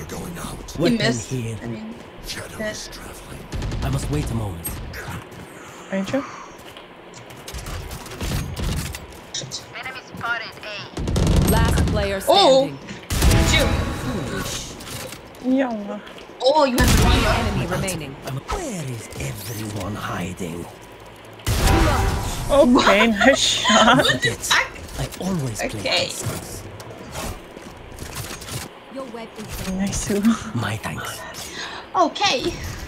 going out. He missed. Here. I mean, Shadows traveling. I must wait a moment. Ranger? Enemy spotted A. Last player standing. Yeah. Oh, you have One to enemy remaining. Where is everyone hiding? Okay, nice shot. I always play Okay. this. Your web is Niceu. My thanks. Okay.